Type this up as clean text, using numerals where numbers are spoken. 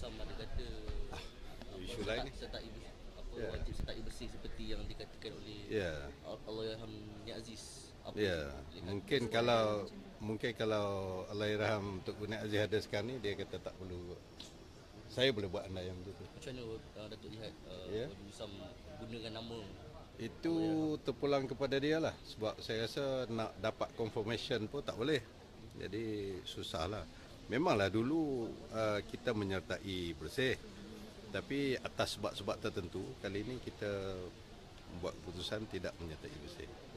Sam ada kata isu lain ni. wajib sertai bersih seperti yang dikatakan oleh Allahyarham Nik Aziz. Mungkin kalau Allahyarham Tok Nik Aziz ada sekarang ni, dia kata tak perlu. Saya boleh buat andaian macam tu. Macam mana Datuk lihat Wajib Sam gunakan nama itu terpulang kepada dia lah. Sebab saya rasa nak dapat confirmation pun tak boleh. Jadi susah lah. Memanglah dulu kita menyertai bersih, tapi atas sebab-sebab tertentu, kali ini kita buat keputusan tidak menyertai bersih.